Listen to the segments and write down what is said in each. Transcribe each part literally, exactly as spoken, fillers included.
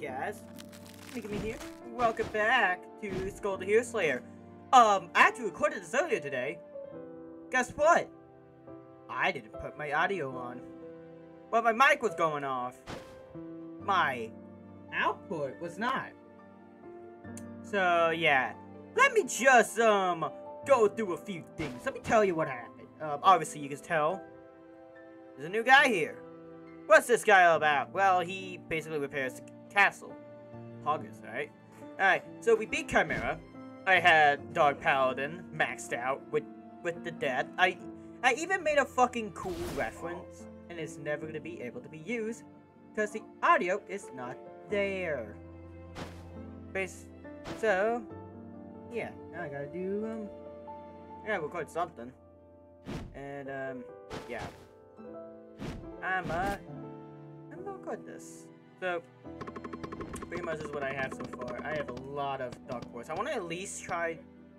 guys. Look at me here. Welcome back to Skull the Hero Slayer. Um, I actually recorded this earlier today. Guess what? I didn't put my audio on. But my mic was going off. My output was not. So, yeah. Let me just, um, go through a few things. Let me tell you what happened. Um, obviously you can tell. There's a new guy here. What's this guy all about? Well, he basically repairs the castle. Hoggers, right? Alright, so we beat Chimera. I had Dark Paladin maxed out with with the death. I I even made a fucking cool reference, and it's never gonna be able to be used because the audio is not there. Base. So, yeah, now I gotta do um, I gotta record something, and um, yeah, I'm uh, I'm gonna record this. So. Pretty much is what I have so far. I have a lot of Dark Horse. I want to at least try...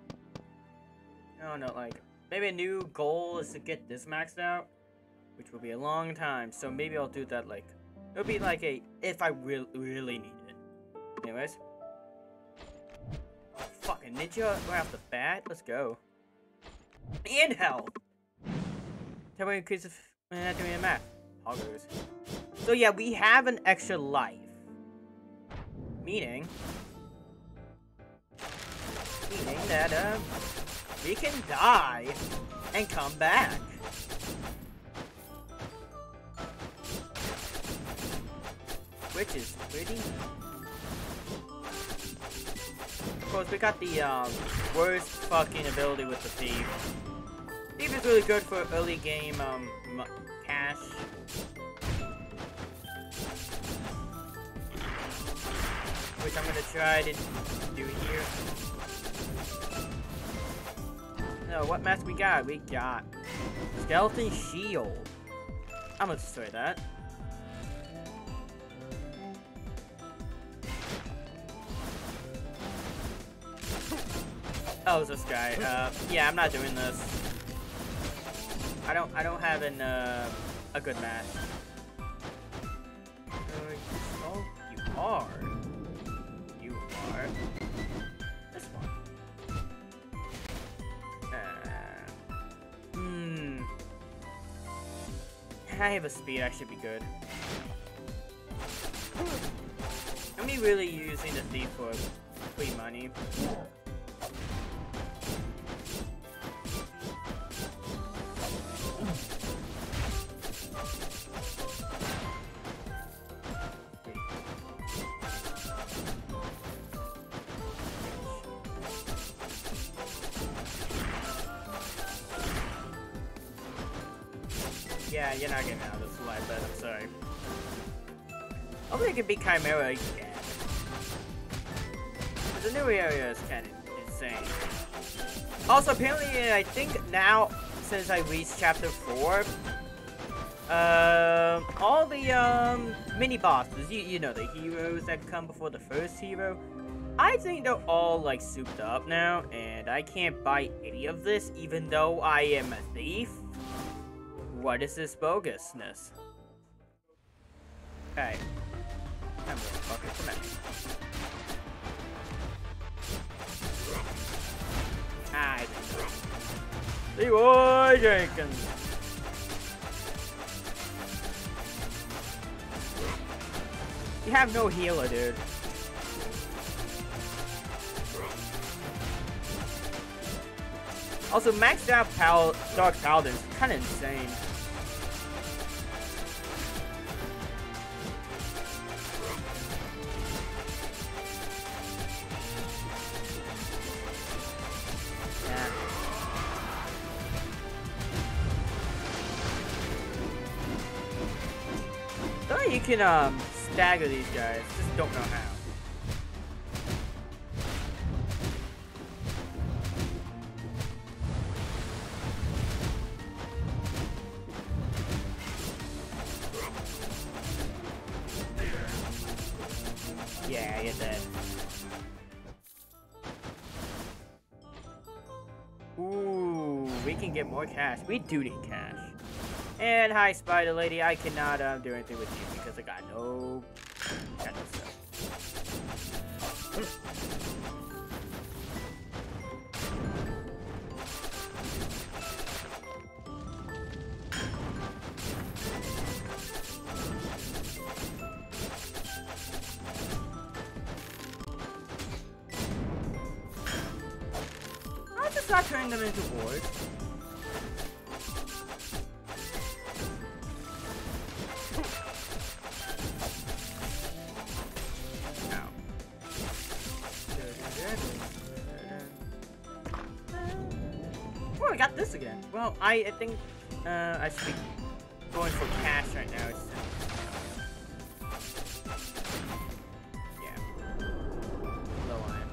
I don't know, like... Maybe a new goal is to get this maxed out. Which will be a long time. So maybe I'll do that, like... It'll be like a... If I re really need it. Anyways. Oh, fucking ninja right off the bat. Let's go. And health! Tell me increase of... I'm not doing the math. Hoggers. So yeah, we have an extra life. Meaning, meaning that, uh, we can die and come back. Which is pretty... Of course, we got the, um, worst fucking ability with the Thief. Thief is really good for early game, um, cash. Which I'm gonna try to do here. No, what mask we got? We got Skeleton Shield. I'm gonna destroy that. Oh, it's this guy. Uh, yeah, I'm not doing this. I don't. I don't have an uh, a good match. Oh, you are. This one. Uh, hmm. I have a speed. I should be good. I'm really using the Thief for free money. Yeah, you're not getting out of this life, but I'm sorry. Hopefully it can be Chimera again. The new area is kind of insane. Also, apparently, I think now, since I reached chapter four, uh, all the um, mini-bosses, you, you know, the heroes that come before the first hero, I think they're all, like, souped up now, and I can't buy any of this, even though I am a thief. What is this bogusness? Hey. I'm gonna fucking come at me. Ah, I didn't know. Leroy Jenkins! You have no healer, dude. Also, maxed out Pal Dark Paladin is kind of insane. Yeah. Don't know you can um stagger these guys. Just don't know how. Yeah, you're dead. Ooh, we can get more cash. We do need cash. And hi, Spider Lady. I cannot um, do anything with you because I got no... Got no stuff. I'll just start turning them into wards. Oh, I got this again. Well, I, I think uh, I should be going for cash right now. It's, yeah. Low iron.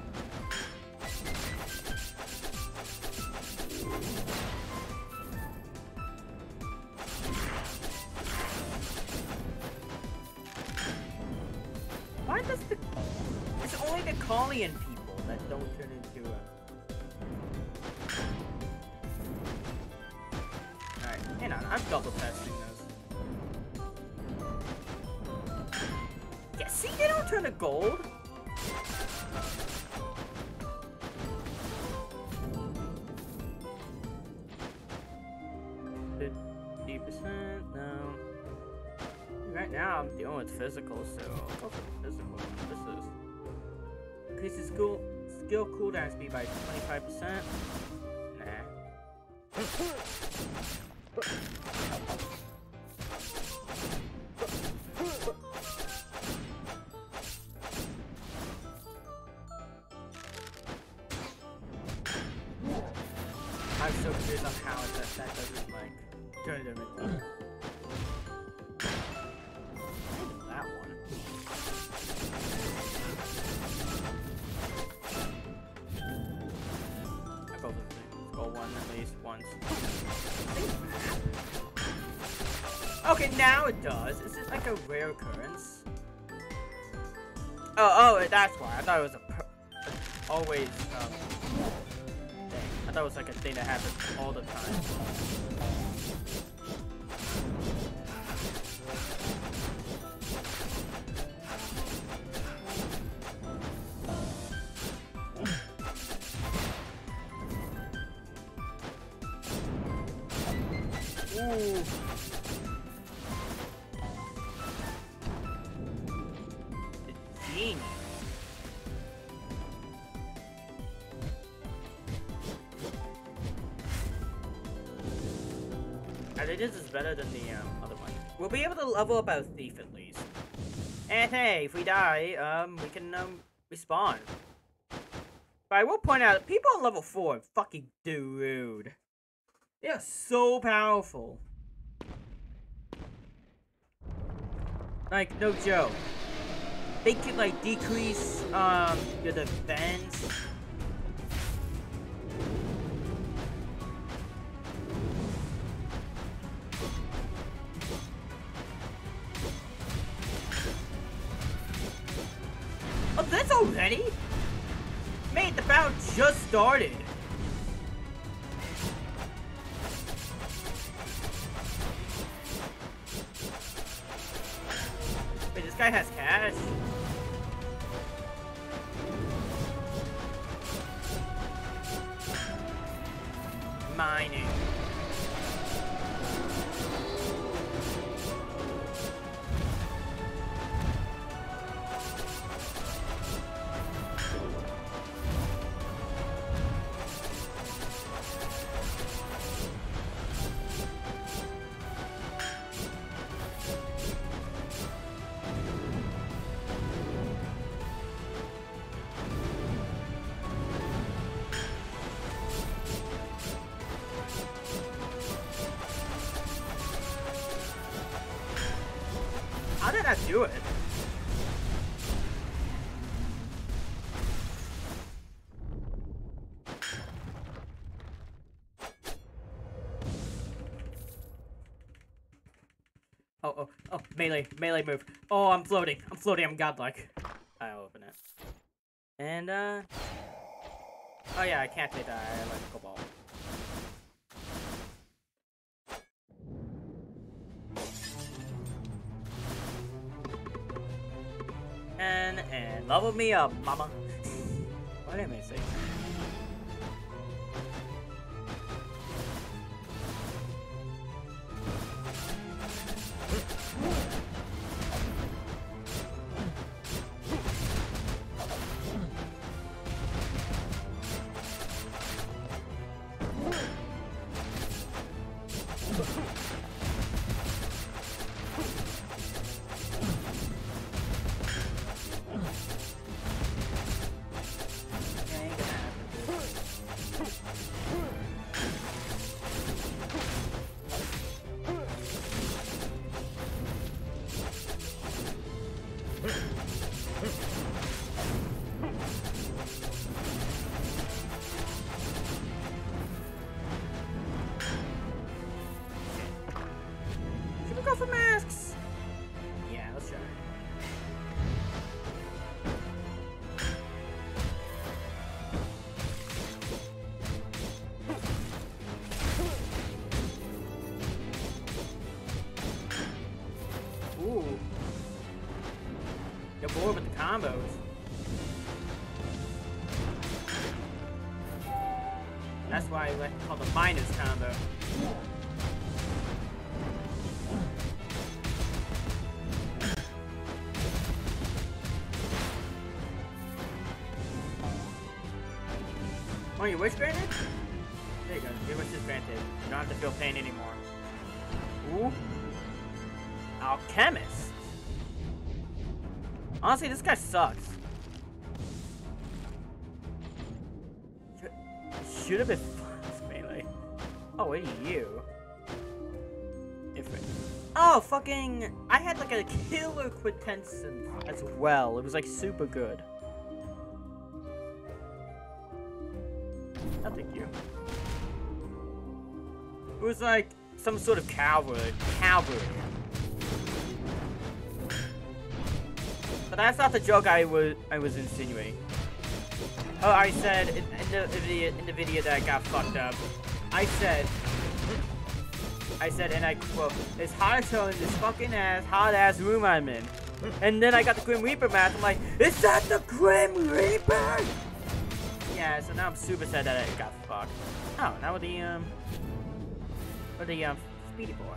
Why does the... It's only the Collian people that don't turn into a... Alright, hang on, I'm double testing those. Yeah, see, they don't turn to gold. fifty percent, no. Right now, I'm dealing with physical, so I'll go for the physical. This is... Increases skill, skill cooldown speed by twenty-five percent. Nah. I'm so confused on how that, that doesn't, like, turn them into... That one. I'll go for the go one at least once. Okay, now it does. Is it like a rare occurrence? Oh, oh, that's why. I thought it was a per always um thing. I thought it was like a thing that happens all the time. Ooh. Genius. I think this is better than the um, other one. We'll be able to level up our thief at least. And hey, if we die, um, we can um respawn. But I will point out, people on level four are fucking dude. They are so powerful. Like, no joke. They could, like, decrease, um, your defense. Oh, that's already? Mate, the battle just started. Wait, this guy has cash? Mining. How did I do it? Oh, oh, oh, melee, melee move. Oh, I'm floating. I'm floating, I'm godlike. I'll open it. And, uh... oh yeah, I can't take that. I like cobalt. And level me up, mama. What am I saying? Should we go for masks? Yeah, let's try. Ooh. You're bored with the combos. That's why I like to call the minus combo. Oh, your wish granted? There you go. Your wish is granted. You don't have to feel pain anymore. Ooh. Alchemist. Honestly, this guy sucks. Should have been fast melee. Oh, what are you? Different. Oh, fucking. I had like a killer Quintessence as well. It was like super good. I'll take you. It was like some sort of cavalry. Cavalry. But that's not the joke I was I was insinuating. Oh, I said in, in the video in the video that I got fucked up. I said, I said, and I quote, "It's hard to show in this fucking ass hot ass room I'm in." And then I got the Grim Reaper mask. I'm like, "Is that the Grim Reaper?" Yeah. So now I'm super sad that I got fucked. Oh, now with the um, with the um, Speedy Boy.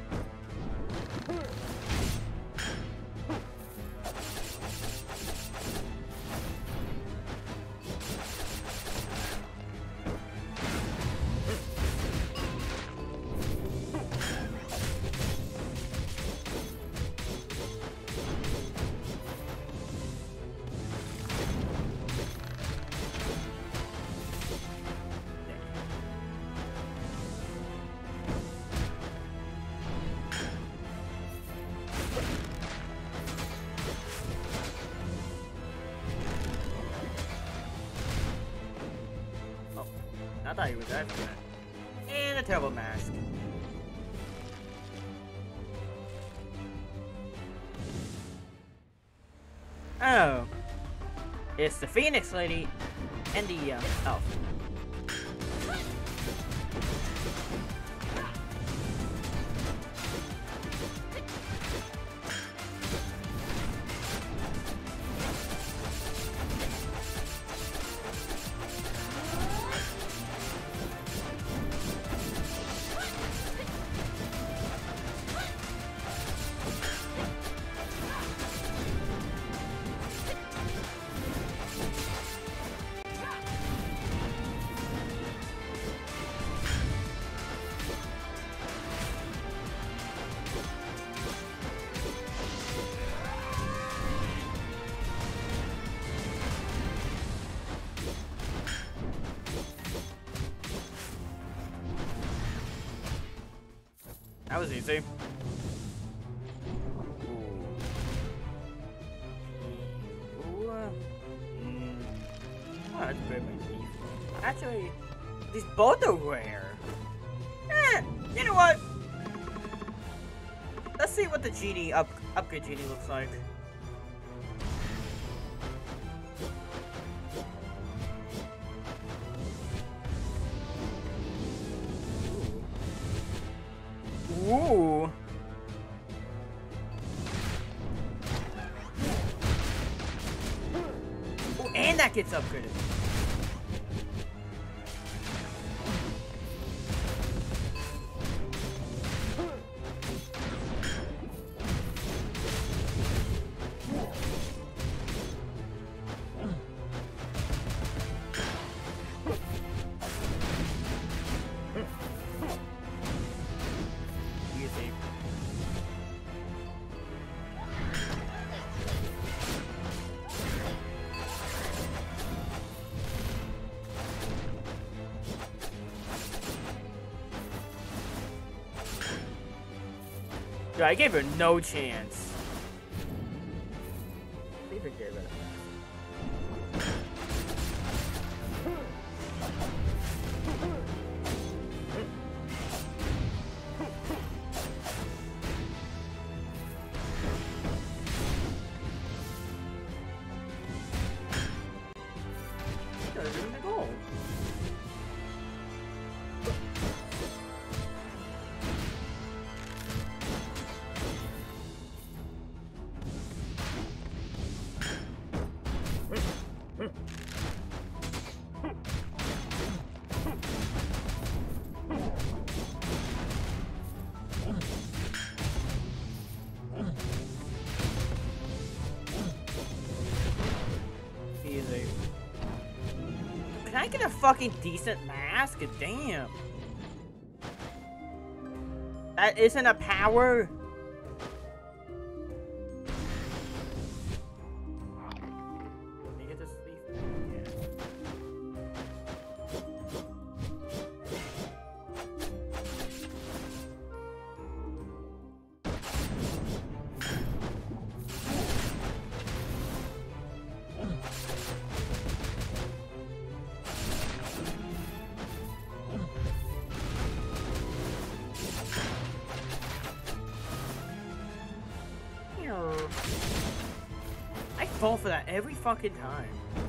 I thought he was that for that. And a terrible mask. Oh. It's the Phoenix Lady and the uh, elf. That was easy. Ooh. Uh, mm. Oh, that's great, my teeth. Actually, these both are rare. Eh, you know what? Let's see what the genie up upgrade genie looks like. Ooh. And that gets upgraded. Dude, I gave her no chance. Even gave it. Doesn't even go. Easy. Can I get a fucking decent mask? Damn. That isn't a power. Can you get this thief? I fall for that every fucking time.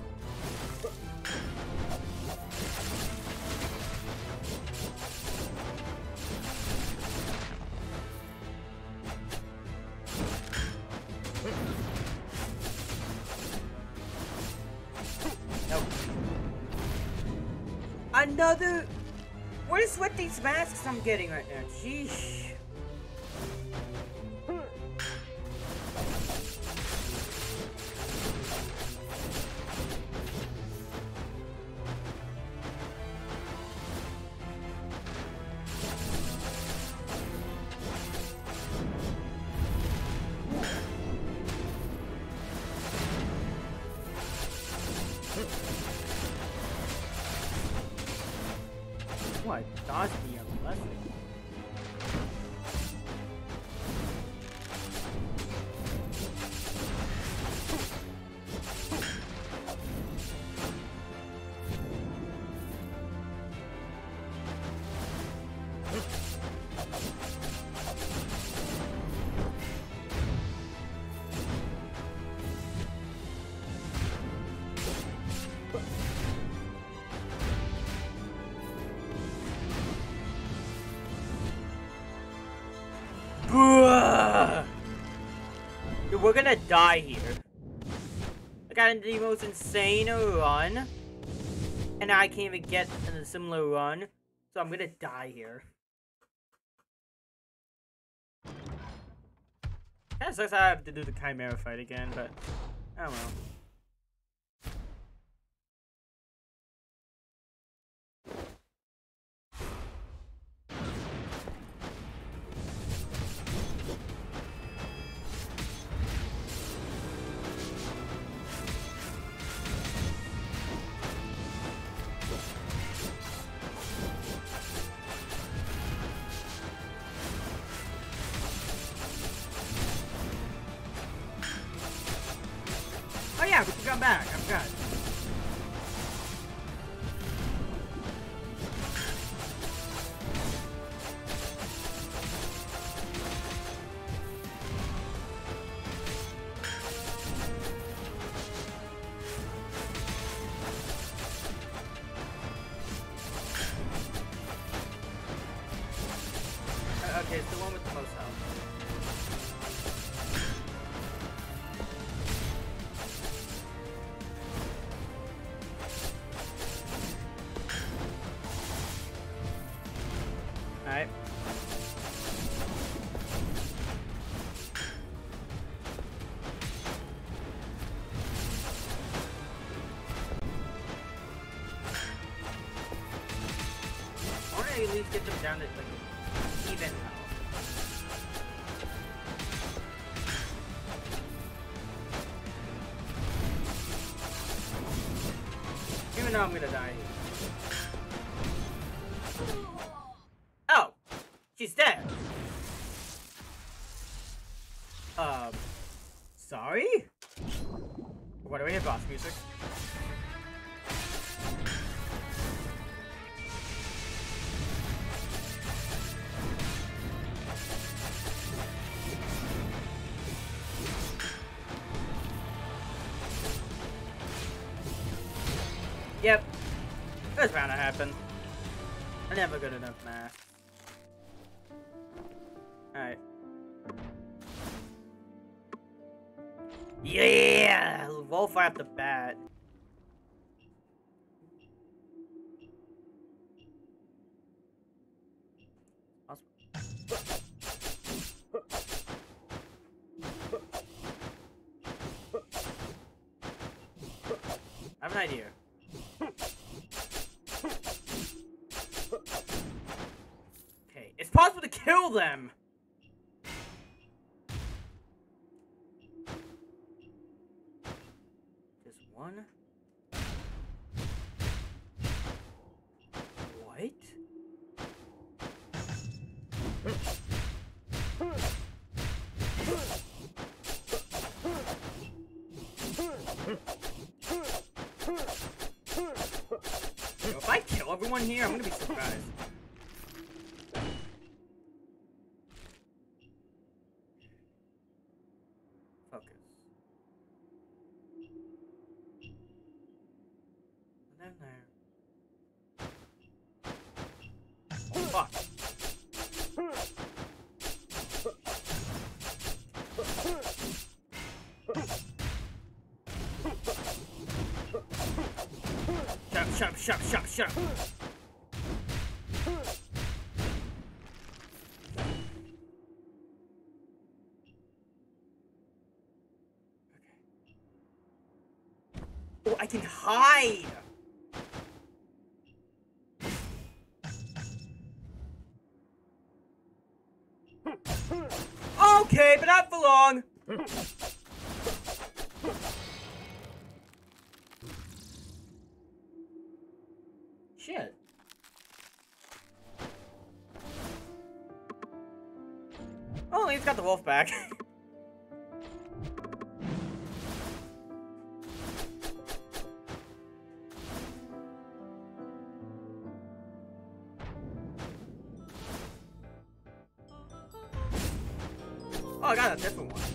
Nope. Another. What is with these masks I'm getting right now? Jeez. What? Dodge me a blessing. Dude, we're gonna die here. I got into the most insane run, and I can't even get in a similar run, so I'm gonna die here. Kinda sucks I have to do the Chimera fight again, but I don't know. Oh yeah, we can come back. I forgot. Uh, okay, it's the one with the most health. least get them down to like even health. Even though I'm gonna die. Oh! She's dead! Um... Sorry? What do we hear, boss music? Yep. That's bound to happen. I never good enough math. Alright. Yeah! Wolf right off the bat. I have an idea. Okay, it's possible to kill them! Just one? What? If I kill everyone here, I'm gonna be surprised. Focus. And then there. Oh, fuck. Shut up, shut up, shut up, shut up. Oh, I can hide! Okay, but not for long! Shit. Oh, he's got the wolf back. Oh, I got a different one.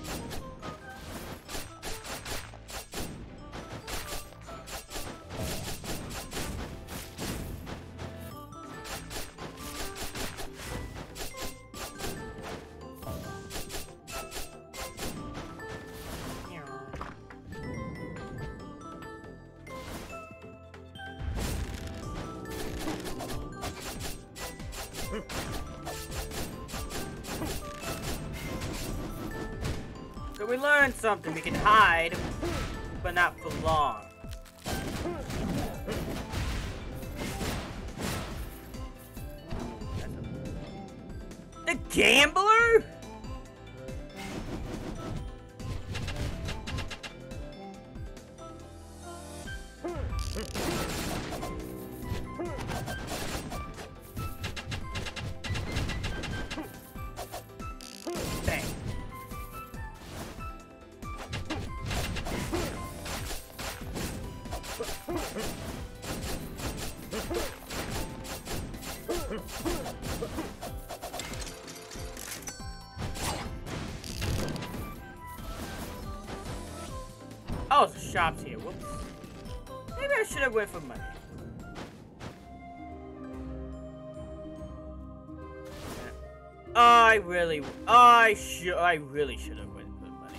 So we learned something. We can hide, but not for long. The gambler? Bang. Oh, the shop's here. Whoops. Maybe I should have went for money. I really, I should, I really should have went for money.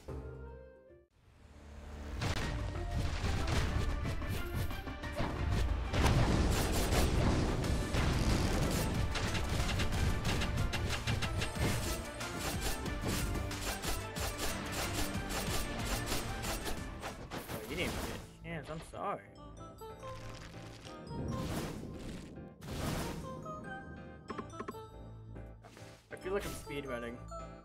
Oh, you didn't get a chance. I'm sorry. feel like I'm speedrunning.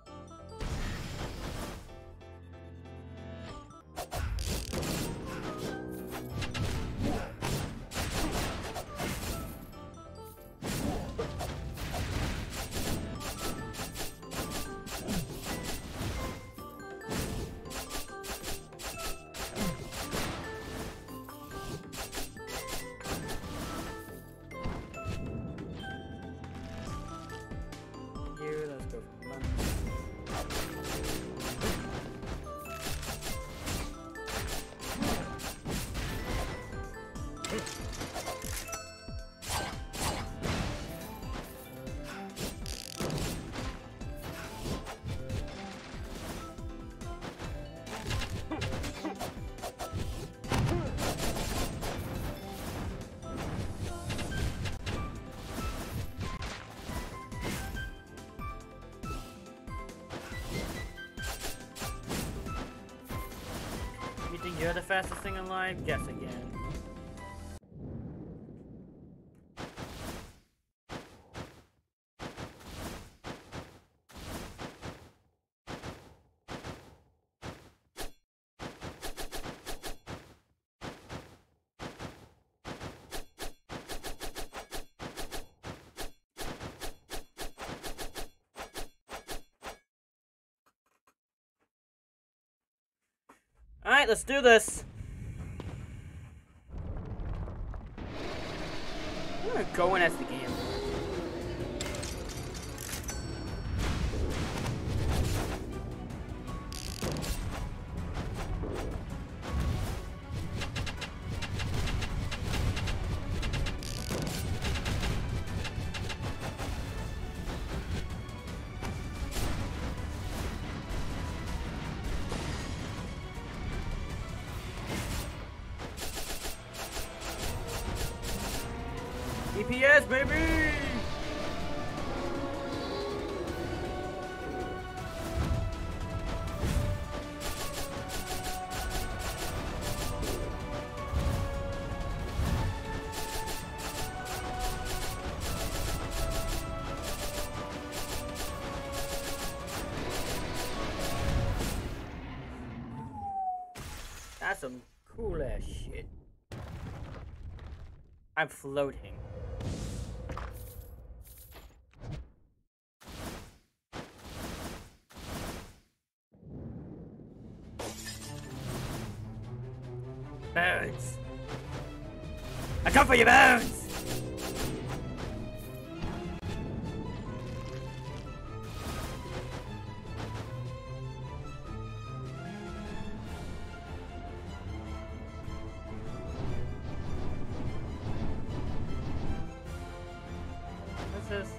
You think you're the fastest thing alive? Guess again. Alright, let's do this. I'm gonna go in as the game. E P S, baby! That's some cool ass shit. I'm floating. Bones! I come for your bones! What's this?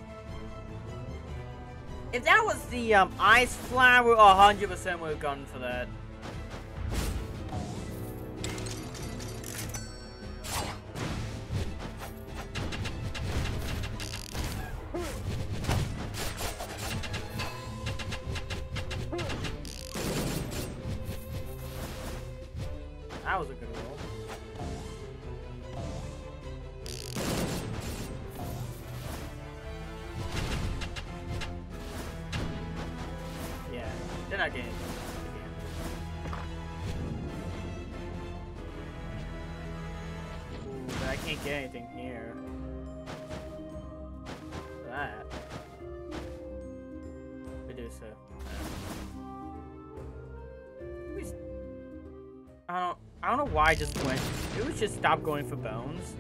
If that was the um, ice flower, one hundred percent would have gone for that. That was a good roll. Yeah, they're not getting it. Ooh, but I can't get anything here. That. Medusa. I don't. I don't know why I just went. It was just stop going for bones.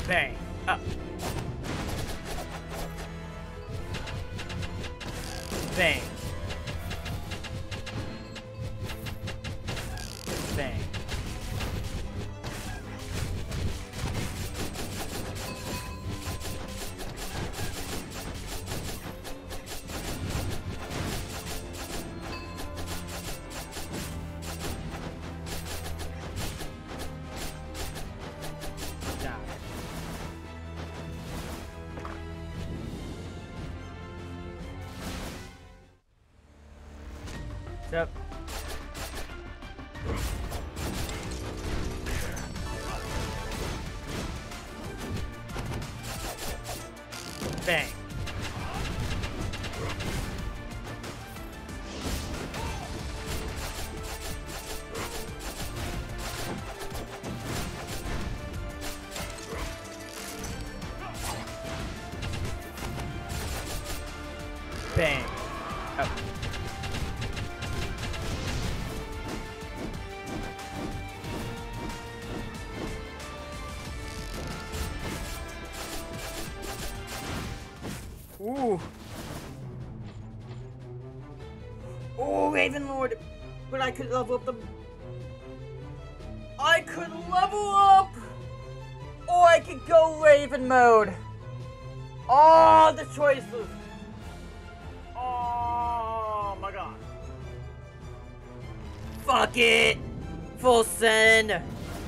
Bang. Up. Bang. Bang. Down. Yep. Bang. Bang. Up. Ooh. Oh, Raven Lord. But I could level up the... I could level up! Or I could go Raven mode. Oh, the choices. Oh, my God. Fuck it. Full send.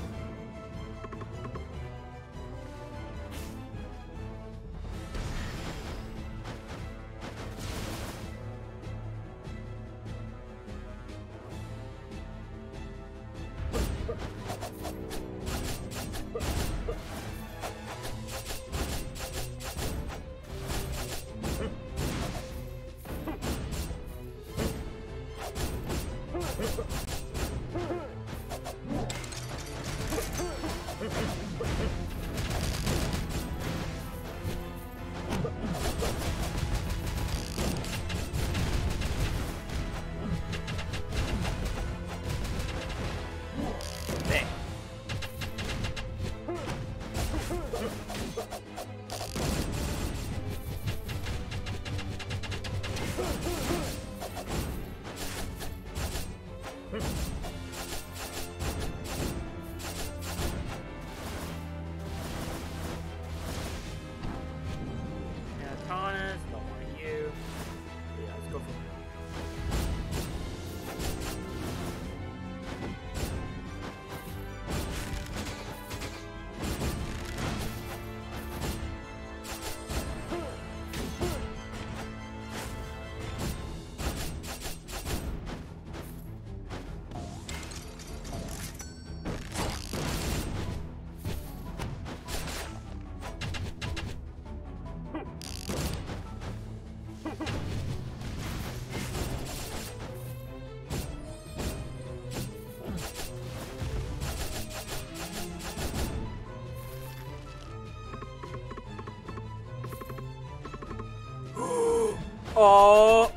Oh.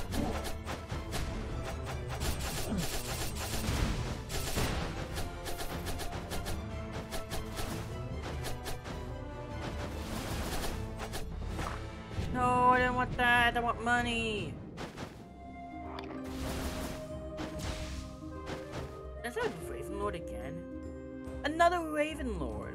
No, I didn't want that. I want money. Is that a Raven Lord again? Another Raven Lord.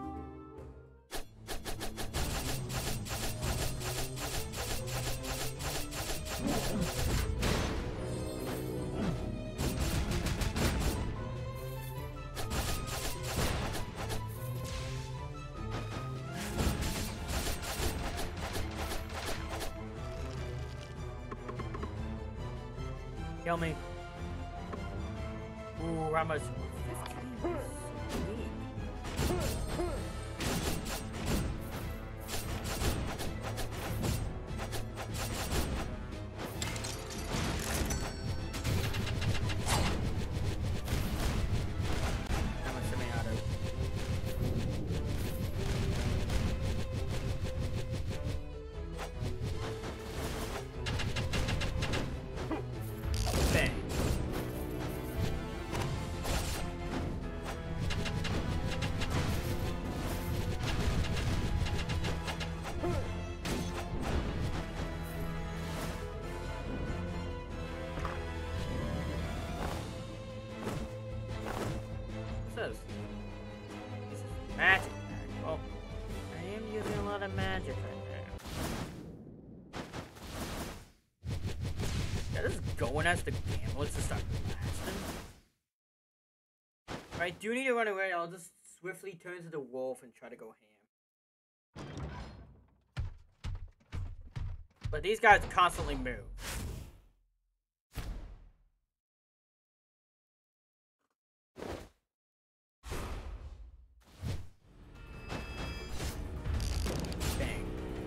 Kill me. Ooh, how much? fifteen. How much semi-auto? Bang. This is magic. Well, I am using a lot of magic right now. Yeah, this is going as the gamblers to start blasting. If I do need to run away, I'll just swiftly turn to the wolf and try to go ham. But these guys constantly move. Bang.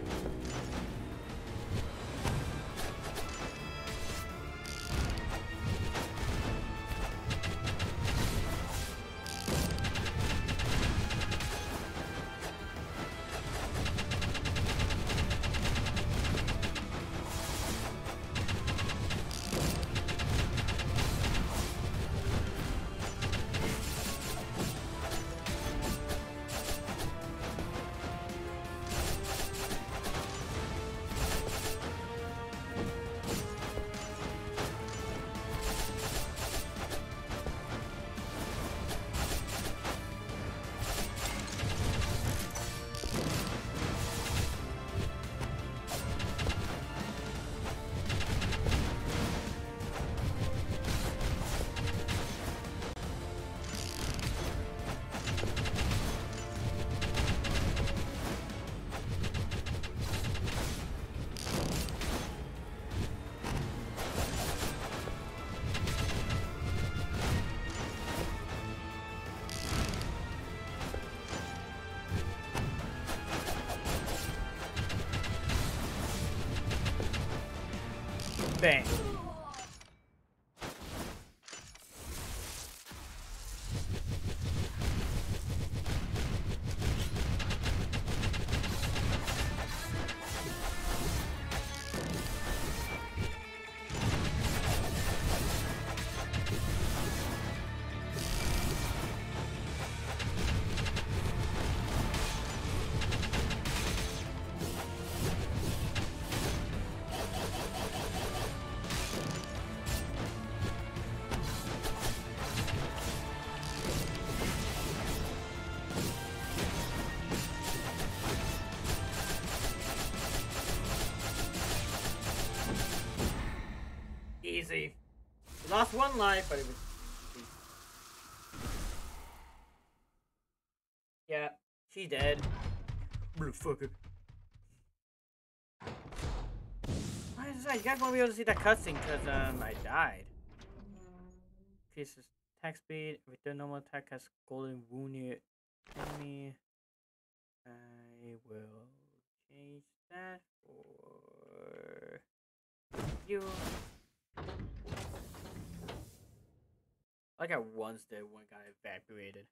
Bang. Easy. We lost one life, but it was easy. Yeah, she's dead. Motherfucker. I was like, you guys won't be able to see that cutscene because um I died. Increases attack speed. Return normal attack has golden wound your enemy. I will change that for you. Like I once did when I got evacuated.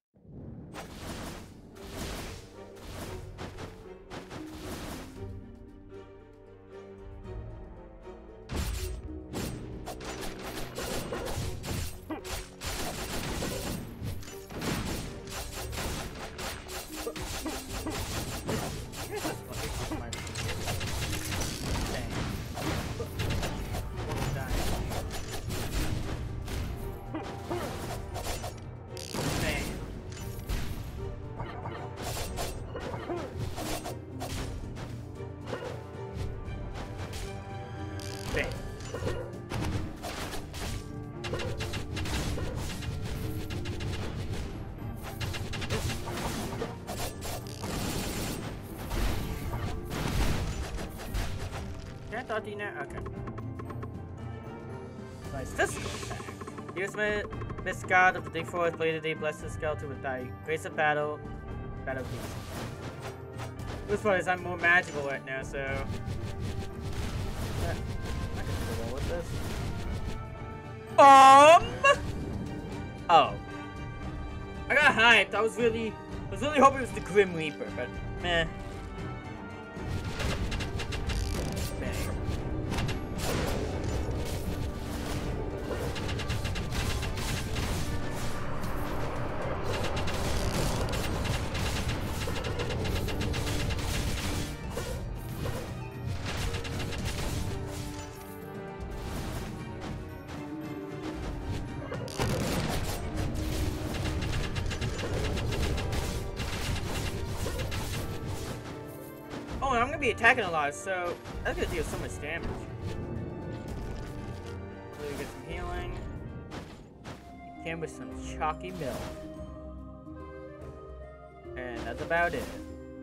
Dina? Okay. Nice. Physical attack. Use my Miss God of the Day Forest, Blade of the Day, bless the skeleton with thy grace of battle. Battle peace. This part is I'm more magical right now, so. Yeah, I can roll with this. Um. Oh. I got hyped. I was really, I was really hoping it was the Grim Reaper, but meh. and I'm gonna be attacking a lot, so that's gonna deal so much damage. So we get some healing. Came with some chalky milk. And that's about it.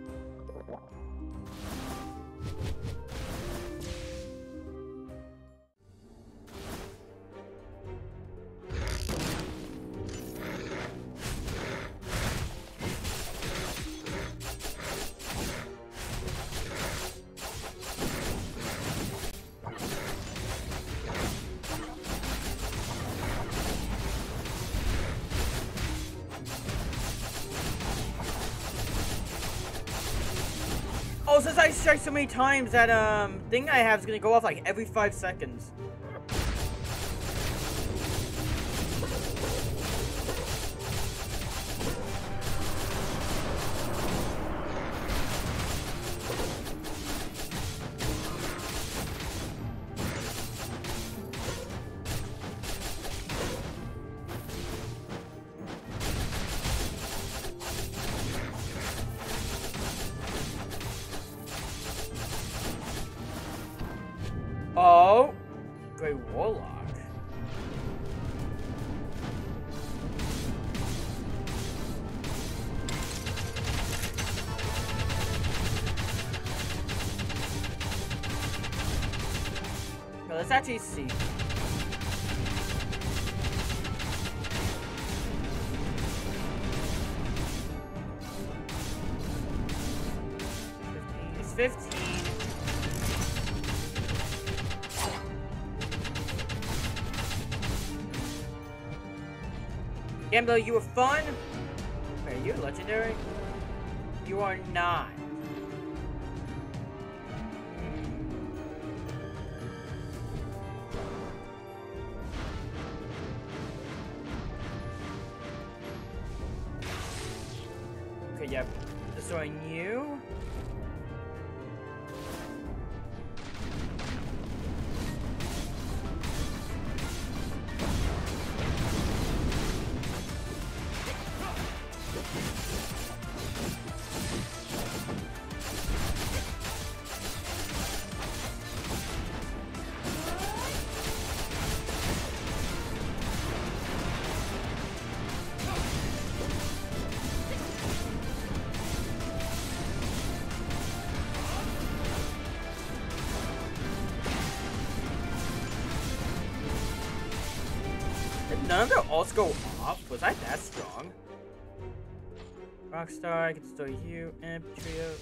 Oh, since I strike so many times, that um thing I have is gonna go off like every five seconds. Oh, Great Warlock. Well, let's actually see. fifteen. It's fifteen. Gambler, you were fun. Wait, are you legendary? You are not. Okay, yep. Destroying you. None of their ults go off? Was I that strong? Rockstar, I can destroy you, and Trio.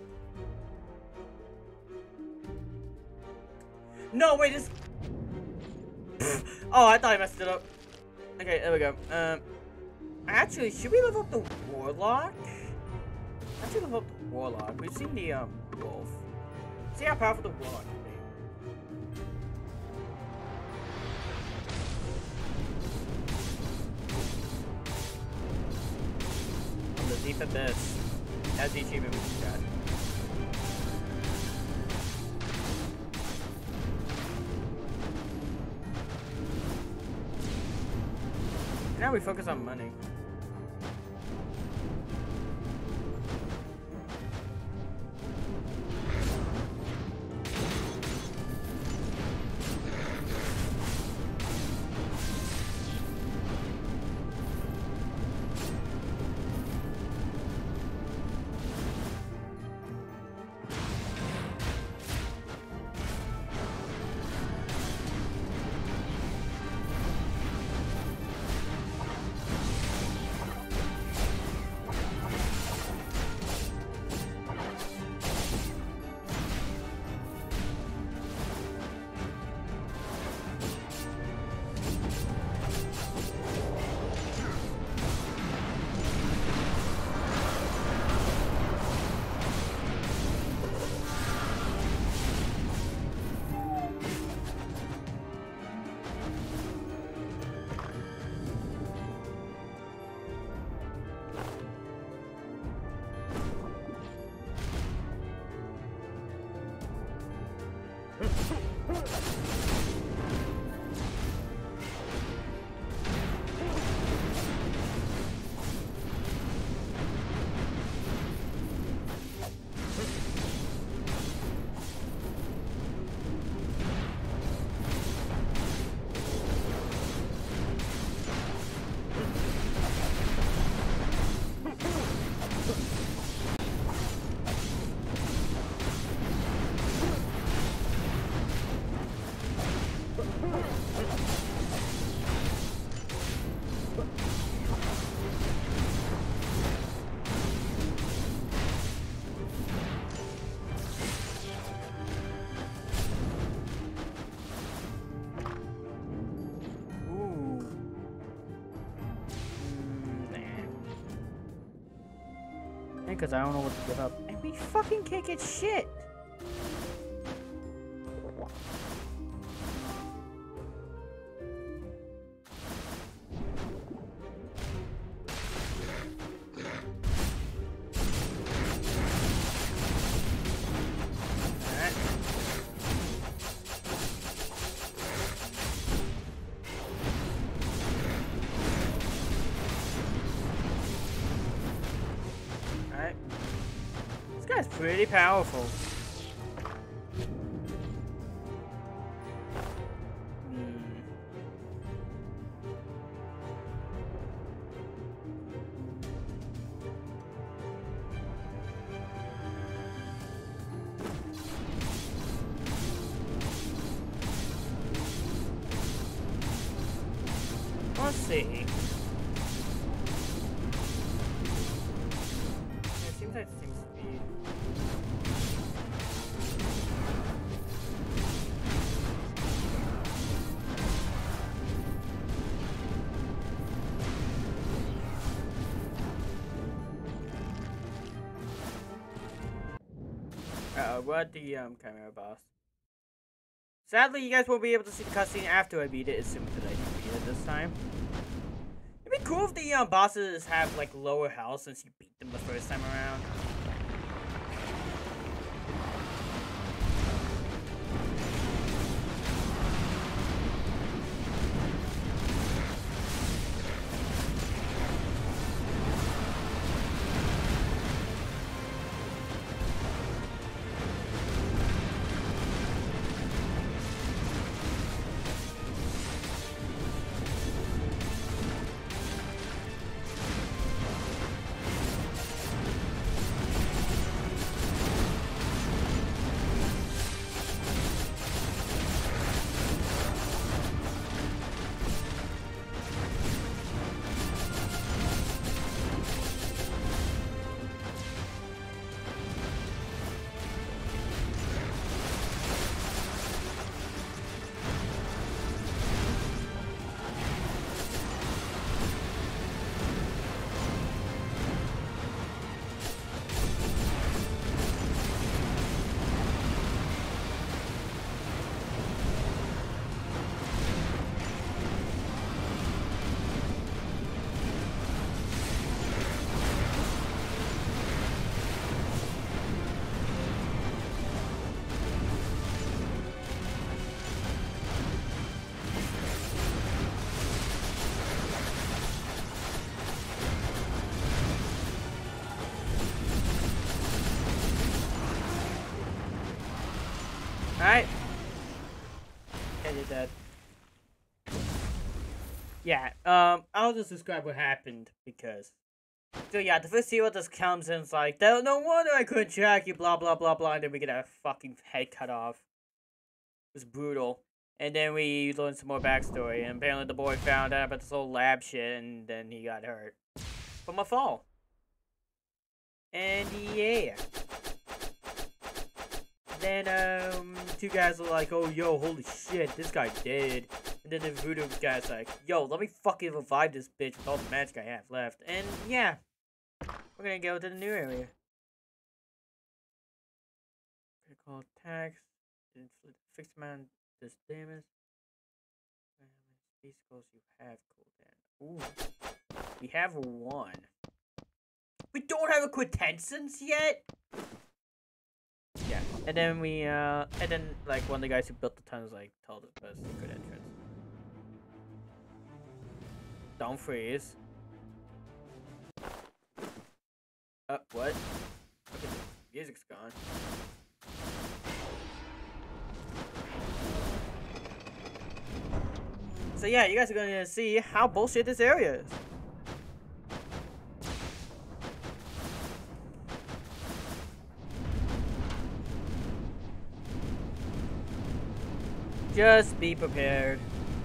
No, wait, this. Oh, I thought I messed it up. Okay, there we go. Um, actually, should we level up the Warlock? Actually, level up the Warlock. We've seen the um Wolf. See how powerful the Warlock can be. The Deep Abyss. That's the achievement we just got. Now we focus on money. Because I don't know what to give up. And we fucking can't get shit! That's pretty powerful. Hmm. Let's see. It seems like the same speed. Uh, we're at the um, Chimera boss. Sadly, you guys won't be able to see the cutscene after I beat it, assuming that I do beat it this time. It'd be cool if the um, bosses have like lower health since you beat them the first time around. Alright. I did that. Yeah, um, I'll just describe what happened, because... So yeah, the first hero just comes in and is like, no wonder I couldn't track you, blah blah blah blah, and then we get our fucking head cut off. It was brutal. And then we learned some more backstory, and apparently the boy found out about this whole lab shit, and then he got hurt. From a fall. And yeah. Then, um, two guys were like, oh, yo, holy shit, this guy dead. And then the voodoo guy's like, yo, let me fucking revive this bitch with all the magic I have left. And, yeah. We're gonna go to the new area. Critical attacks. Fixed amount of damage. These goals you have cooldown. Ooh. We have one. We don't have a Quintessence yet? Yeah, and then we, uh, and then, like, one of the guys who built the tunnels, like, told us about a secret entrance. Don't freeze. Uh, what? Okay, the music's gone. So yeah, you guys are gonna see how bullshit this area is. Just be prepared.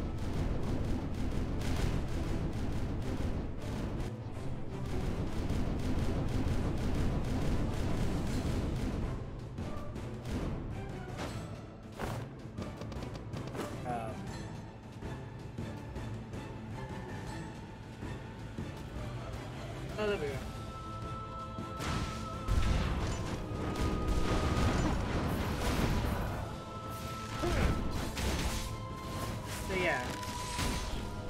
Um. Oh, there we go.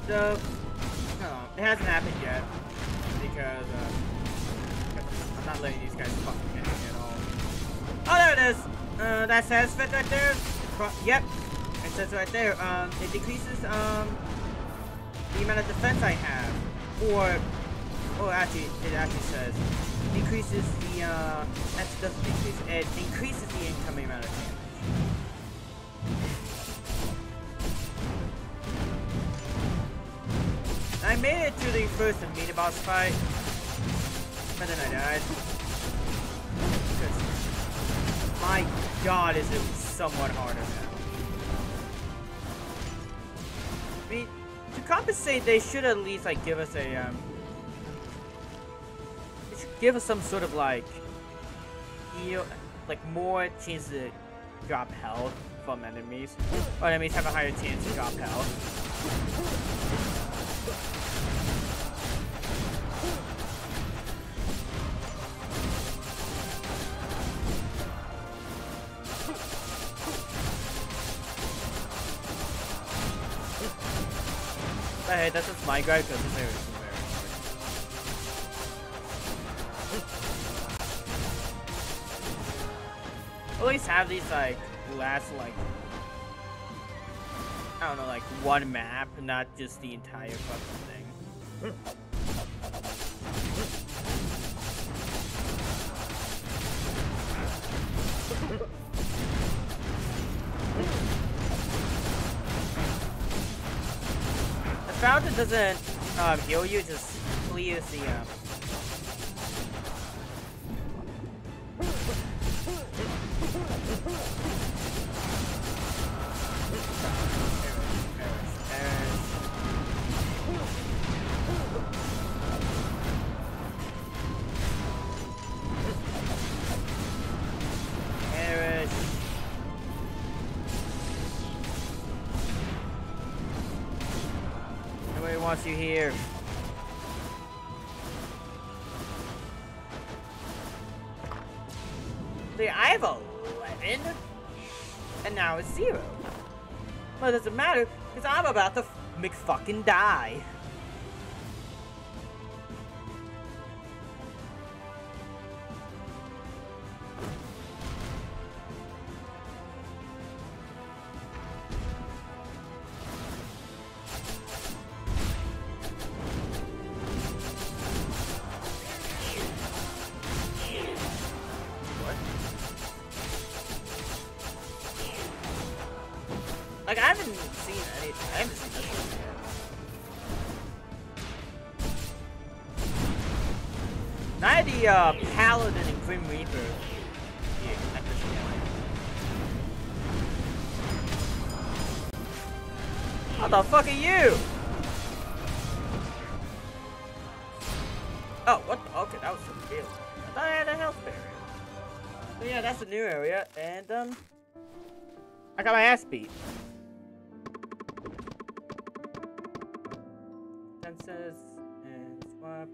So, no, it hasn't happened yet because uh, I'm not letting these guys fucking hit me at all. Oh, there it is. Uh, that says fit right there. Yep, it says right there. Um, it decreases um the amount of defense I have, or oh, actually, it actually says decreases the uh, that doesn't decrease. It increases the incoming amount of damage. I made it to the first mini boss fight, but then I died. Because my god, is it somewhat harder now. I mean, to compensate, they should at least like give us a um. They should give us some sort of like, you know, like more chance to drop health from enemies, or enemies have a higher chance to drop health. But hey, that's just my guy because this area is very hard. At least have these like last like I don't know, like one map, not just the entire fucking thing. The fountain doesn't um, heal you, just clears the um wants you here. See, I have eleven, and now it's zero. Well, it doesn't matter, because I'm about to McFucking die. Like, I haven't seen any. I haven't seen this one yet. Not the uh, Paladin and Grim Reaper. Yeah, at this point. What the fuck are you? Oh, what? The, okay, that was some deal. I thought I had a health barrier. So yeah, that's a new area, and um, I got my ass beat. Senses and swap.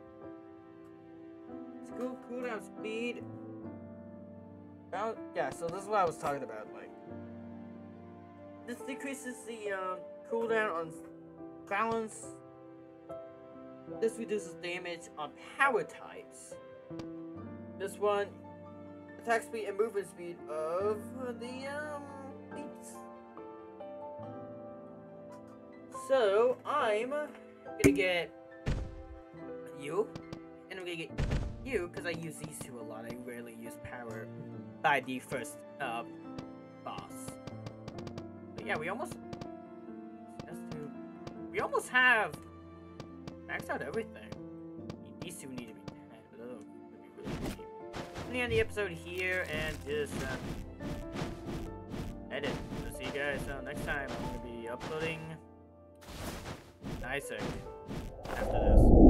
School cooldown speed. About, yeah, so this is what I was talking about. Like, this decreases the um, cooldown on balance. This reduces damage on power types. This one, attack speed and movement speed of the um beats. So I'm gonna get you, and I'm gonna get you because I use these two a lot. I rarely use power by the first uh, boss. But yeah, we almost we almost have maxed out everything. These two need to be dead, but that'll be really cheap. I'm gonna end the episode here and just uh, edit. So see you guys uh, next time. I'm gonna be uploading Isaac after this.